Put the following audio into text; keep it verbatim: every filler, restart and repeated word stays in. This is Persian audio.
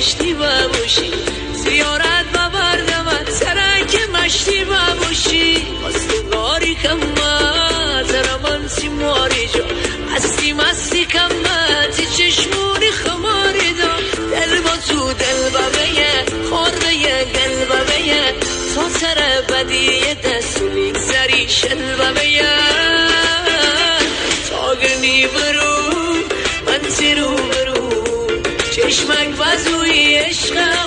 کشتی باشی زیارت ببردم سرک مشتی باشی خواستگاری کمت زرمانسی ماری جا مستی مستی کمت چشمونی خماری دا دل با تو دل ببیه خورده گل ببیه تا سر بدی دست میگذری شل ببیه تاگرنی برو من زیرو برو چشمک بزوی عشق